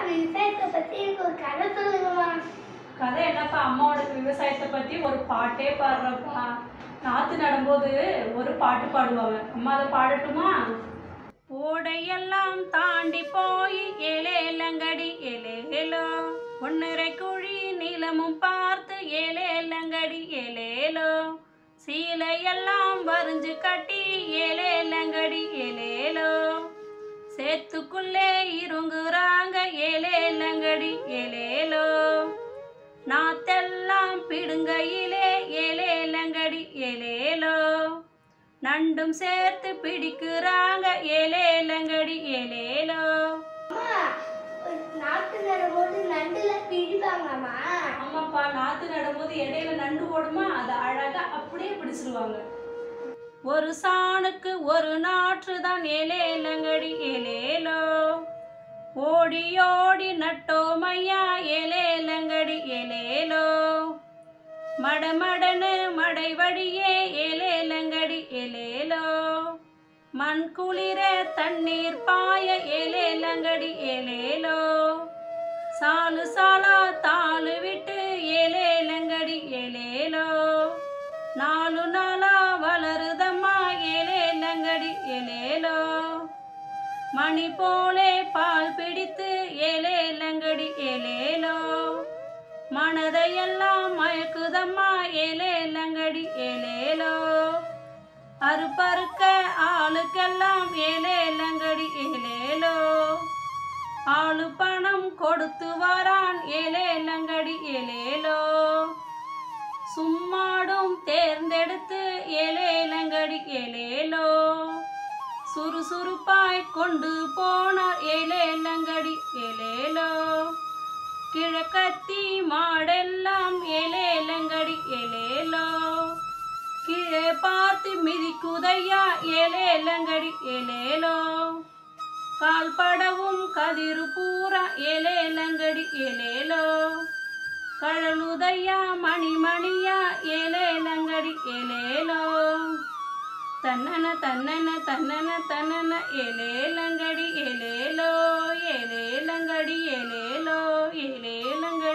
விவசாயத்தை பத்தி எனக்கு ஒரு கதை சொல்லுங்கம்மா. கதை என்னப்பா, அம்மாவோட விவசாயத்தை பத்தி ஒரு பாட்டே பாடுறப்பா. நாத்து நடும்போது ஒரு பாட்டு பாடுவாங்க, அம்மா அதை பாடட்டுமா? ஓடையெல்லாம் தாண்டி போய் ஏலேலங்கடி ஏலேலோ, ஒன்னரை குழி நிலமும் பார்த்து ஏலேலங்கடி ஏலேலோ, சீலையெல்லாம் வரிஞ்சு கட்டி ஏலேலங்கடி ஏலேலோ, சேத்துக்குள்ளே இருங்குறாங்க ஏலேலங்கடி ஏலேலோ, நாத்தெல்லாம் பிடுங்கையிலே ஏலேலங்கடி ஏலேலோ, நண்டும் சேர்த்து பிடிக்கிறாங்க ஏலேலங்கடி ஏலேலோ. நாத்து நடும்போது நண்டுல பிடிப்பாங்கம்மா. ஆமாப்பா, நாத்து நடும்போது இடையில நண்டு ஓடுமா, அதை அழகா அப்படியே பிடிச்சிருவாங்க. ஒரு சாணுக்கு ஒரு நாற்று தான் ஏலேலங்கடி ஏலேலோ, ஓடி ஓடி நட்டோமையா ஏலேலங்கடி ஏலேலோ, மடமடனு மடை வழியே ஏலேலங்கடி ஏலேலோ, மண் குளிர தண்ணீர் பாய ஏலேலங்கடி ஏலேலோ, சாலு சாலா தாளு விட்டு ஏலேலங்கடி ஏலேலோ, நாலு நாளா வளருதம்மா ஏலேலங்கடி ஏலேலோ, மணி போலே பால் பிடித்து ஏலேலங்கடி ஏலேலோ, மனதையெல்லாம் மயக்குதம்மா ஏலேலங்கடி ஏலேலோ, அறுப்பறுக்க ஆளுக்கெல்லாம் ஏலேலங்கடி ஏலேலோ, ஆளு பணம் கொடுத்து வரான் ஏலேலங்கடி ஏலேலோ, சும்மாடும் தேர்ந்தெடுத்து ஏலேலங்கடி ஏலேலோ, சுறுசுறுப்பாய் கொண்டு போனார் ஏலேலங்கடி ஏலேலோ, கிழக்கத்தி மாடெல்லாம் ஏலேலங்கடி ஏலேலோ, கீழே பார்த்து மிதிக்குதையா ஏலேலங்கடி ஏலேலோ, கால்படவும் கதிரு பூரா ஏலேலங்கடி ஏலேலோ, கழலுதையா மணிமணியா ஏலேலங்கடி ஏலேலோ, தன்னன தன்னன தன்னன தன்னன ஏலேலங்கடி ஏலேலோ, ஏலேலங்கடி ஏலேலோ, ஏலேலங்கடி